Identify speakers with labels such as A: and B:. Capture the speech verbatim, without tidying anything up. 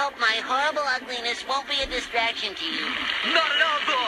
A: hope my horrible ugliness won't be a distraction to you.
B: Not at all,